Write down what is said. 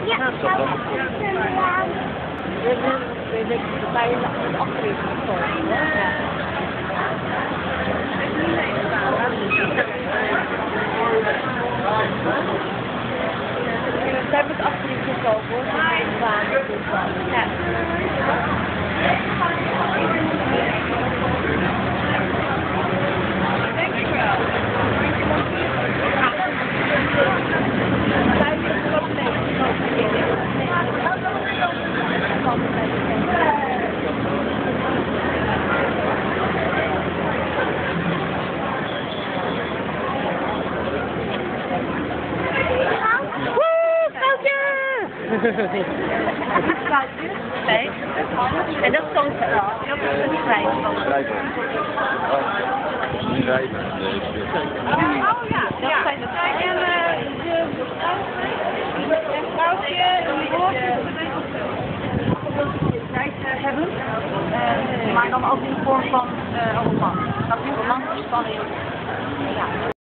Ja, dat dan. Bij de aflevering komen. Ja. Zij hebben het achterin gekomen hoor, van mijn baan. Ja. Nee. En dat is zo'n dat is een schrijver. Schrijver. Schrijver. Oh ja, dat zijn de en de vrouwtje en die hebben. Maar dan ook in de vorm van roman. Dat is een roman van